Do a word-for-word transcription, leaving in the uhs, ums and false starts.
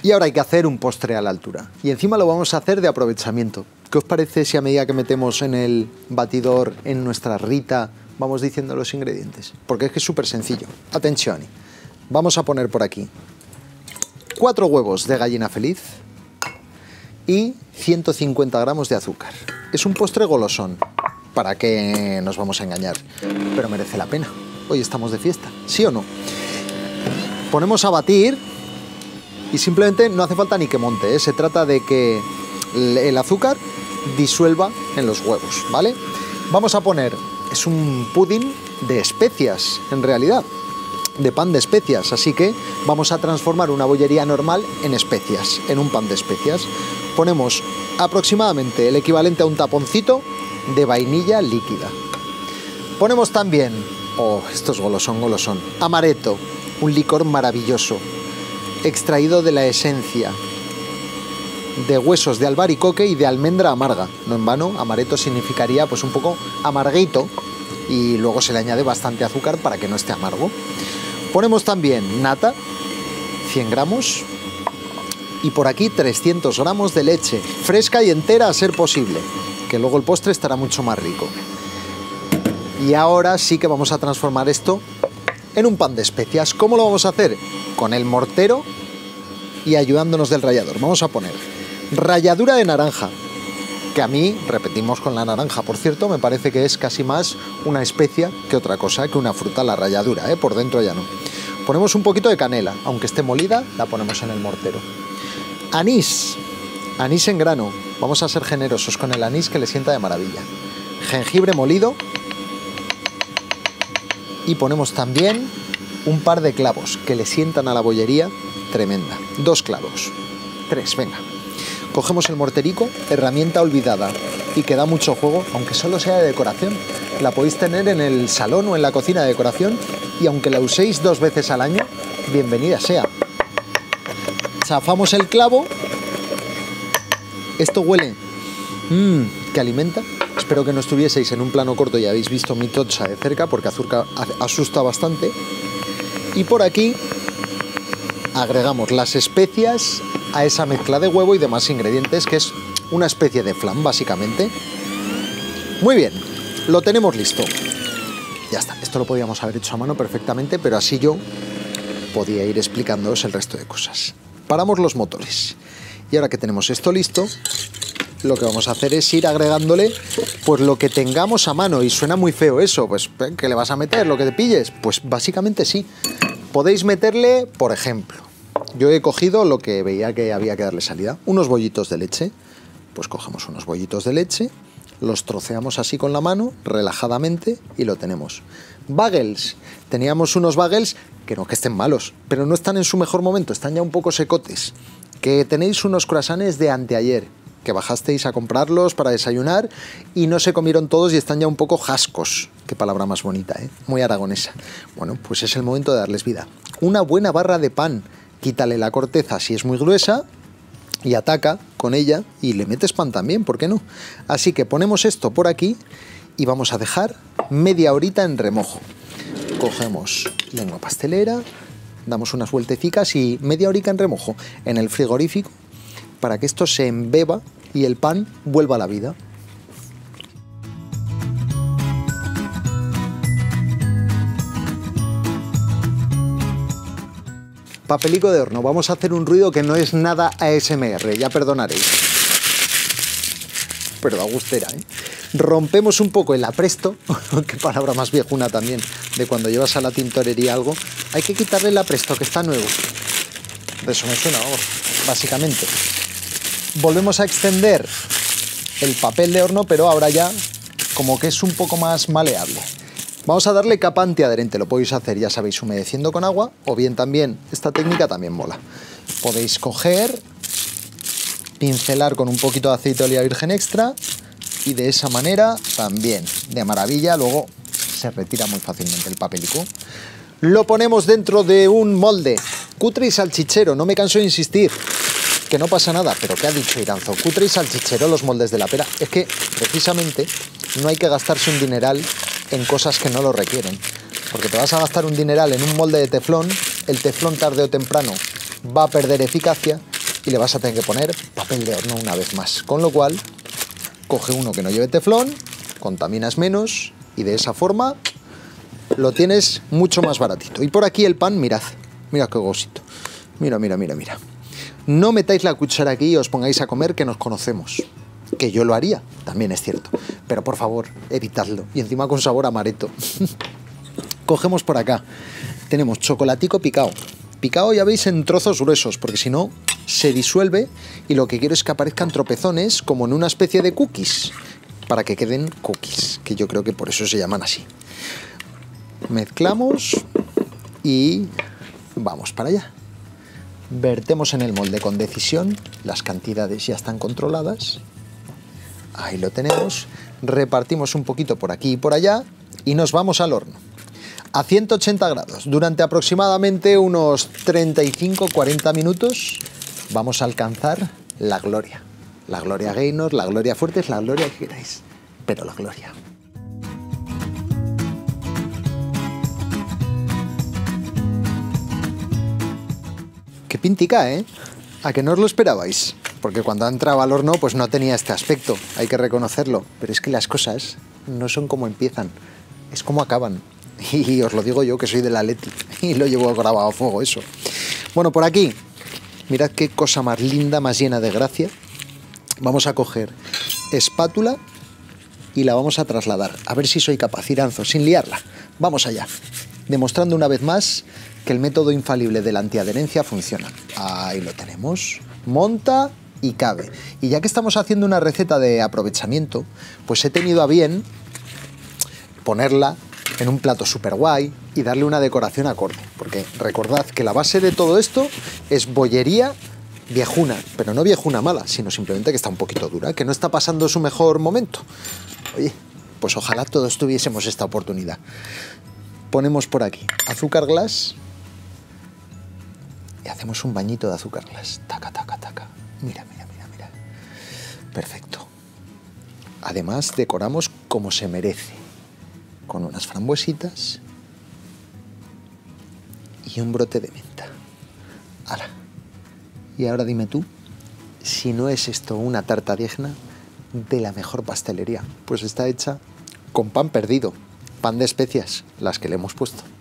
Y ahora hay que hacer un postre a la altura. Y encima lo vamos a hacer de aprovechamiento. ¿Qué os parece si a medida que metemos en el batidor, en nuestra rita, vamos diciendo los ingredientes? Porque es que es súper sencillo. Atención. Vamos a poner por aquí cuatro huevos de gallina feliz y ciento cincuenta gramos de azúcar. Es un postre golosón. ¿Para qué nos vamos a engañar? Pero merece la pena. Hoy estamos de fiesta, ¿sí o no? Ponemos a batir y simplemente no hace falta ni que monte, ¿eh? Se trata de que el azúcar disuelva en los huevos, ¿vale? Vamos a poner, es un pudín de especias, en realidad, de pan de especias, así que vamos a transformar una bollería normal en especias, en un pan de especias. Ponemos aproximadamente el equivalente a un taponcito de vainilla líquida. Ponemos también, oh, esto es golosón, golosón, amaretto, un licor maravilloso, extraído de la esencia de huesos de albaricoque y de almendra amarga. No en vano, amaretto significaría pues un poco amarguito y luego se le añade bastante azúcar para que no esté amargo. Ponemos también nata, cien gramos, y por aquí trescientos gramos de leche, fresca y entera a ser posible, que luego el postre estará mucho más rico. Y ahora sí que vamos a transformar esto en un pan de especias. ¿Cómo lo vamos a hacer? Con el mortero y ayudándonos del rallador. Vamos a poner ralladura de naranja, que a mí, repetimos con la naranja, por cierto, me parece que es casi más una especia que otra cosa, que una fruta, la ralladura, ¿eh? Por dentro ya no. Ponemos un poquito de canela, aunque esté molida, la ponemos en el mortero. Anís, anís en grano, vamos a ser generosos con el anís que le sienta de maravilla. Jengibre molido y ponemos también un par de clavos que le sientan a la bollería tremenda. Dos clavos, tres, venga. Cogemos el morterico, herramienta olvidada y que da mucho juego, aunque solo sea de decoración. La podéis tener en el salón o en la cocina de decoración y aunque la uséis dos veces al año, bienvenida sea. Zafamos el clavo. Esto huele mmm, que alimenta. Espero que no estuvieseis en un plano corto y habéis visto mi tocha de cerca porque azúcar asusta bastante. Y por aquí agregamos las especias a esa mezcla de huevo y demás ingredientes, que es una especie de flan básicamente. Muy bien, lo tenemos listo. Ya está, esto lo podíamos haber hecho a mano perfectamente, pero así yo podía ir explicándoos el resto de cosas. Paramos los motores y ahora que tenemos esto listo, lo que vamos a hacer es ir agregándole pues lo que tengamos a mano. Y suena muy feo eso, pues ¿qué le vas a meter? ¿Lo que te pilles? Pues básicamente sí. Podéis meterle, por ejemplo, yo he cogido lo que veía que había que darle salida, unos bollitos de leche. Pues cogemos unos bollitos de leche, los troceamos así con la mano, relajadamente, y lo tenemos. Bagels, teníamos unos bagels que no que estén malos, pero no están en su mejor momento, están ya un poco secotes. Que tenéis unos croissants de anteayer, que bajasteis a comprarlos para desayunar y no se comieron todos y están ya un poco jascos. Qué palabra más bonita, ¿eh? Muy aragonesa. Bueno, pues es el momento de darles vida. Una buena barra de pan, quítale la corteza si es muy gruesa y ataca con ella y le metes pan también, ¿por qué no? Así que ponemos esto por aquí y vamos a dejar media horita en remojo. Cogemos lengua pastelera, damos unas vueltecicas y media horita en remojo en el frigorífico para que esto se embeba y el pan vuelva a la vida. Papelico de horno. Vamos a hacer un ruido que no es nada A S M R, ya perdonaréis. Pero da gustera, ¿eh? Rompemos un poco el apresto, qué palabra más viejuna también, de cuando llevas a la tintorería algo. Hay que quitarle el apresto, que está nuevo. De eso me suena, vamos, básicamente. Volvemos a extender el papel de horno, pero ahora ya como que es un poco más maleable. Vamos a darle capa antiadherente, lo podéis hacer, ya sabéis, humedeciendo con agua, o bien también, esta técnica también mola. Podéis coger, pincelar con un poquito de aceite de oliva virgen extra, y de esa manera también, de maravilla, luego se retira muy fácilmente el papelico. Lo ponemos dentro de un molde, cutre y salchichero, no me canso de insistir, que no pasa nada, pero ¿qué ha dicho Iranzo? Cutre y salchichero los moldes de la pera. Es que, precisamente, no hay que gastarse un dineral en cosas que no lo requieren. Porque te vas a gastar un dineral en un molde de teflón, el teflón tarde o temprano va a perder eficacia y le vas a tener que poner papel de horno una vez más. Con lo cual, coge uno que no lleve teflón, contaminas menos y de esa forma lo tienes mucho más baratito. Y por aquí el pan, mirad, mirad qué gosito. Mira, mira, mira, mira. No metáis la cuchara aquí y os pongáis a comer, que nos conocemos. Que yo lo haría, también es cierto. Pero por favor, evitadlo. Y encima con sabor amaretto. Cogemos por acá. Tenemos chocolatico picado. Picado, ya veis, en trozos gruesos, porque si no, se disuelve y lo que quiero es que aparezcan tropezones como en una especie de cookies, para que queden cookies, que yo creo que por eso se llaman así. Mezclamos y vamos para allá. Vertemos en el molde con decisión, las cantidades ya están controladas. Ahí lo tenemos. Repartimos un poquito por aquí y por allá y nos vamos al horno. A ciento ochenta grados, durante aproximadamente unos treinta y cinco a cuarenta minutos, vamos a alcanzar la gloria. La gloria Gaynor, la gloria Fuertes, la gloria que queráis, pero la gloria. Qué pintica, ¿eh? ¿A que no os lo esperabais? Porque cuando entraba al horno pues no tenía este aspecto, hay que reconocerlo. Pero es que las cosas no son como empiezan, es como acaban. Y os lo digo yo, que soy del Atleti y lo llevo grabado a fuego eso. Bueno, por aquí, mirad qué cosa más linda, más llena de gracia. Vamos a coger espátula y la vamos a trasladar. A ver si soy capaz, Iranzo, sin liarla. Vamos allá, demostrando una vez más que el método infalible de la antiadherencia funciona. Ahí lo tenemos. Monta y cabe. Y ya que estamos haciendo una receta de aprovechamiento, pues he tenido a bien ponerla en un plato súper guay y darle una decoración acorde. Porque recordad que la base de todo esto es bollería viejuna, pero no viejuna mala, sino simplemente que está un poquito dura, que no está pasando su mejor momento. Oye, pues ojalá todos tuviésemos esta oportunidad. Ponemos por aquí azúcar glass y hacemos un bañito de azúcar glass. Taca, taca, taca. Mira, mira, mira, mira. Perfecto. Además, decoramos como se merece, con unas frambuesitas y un brote de menta. ¡Hala! Y ahora dime tú, si no es esto una tarta digna de la mejor pastelería. Pues está hecha con pan perdido, pan de especias, las que le hemos puesto.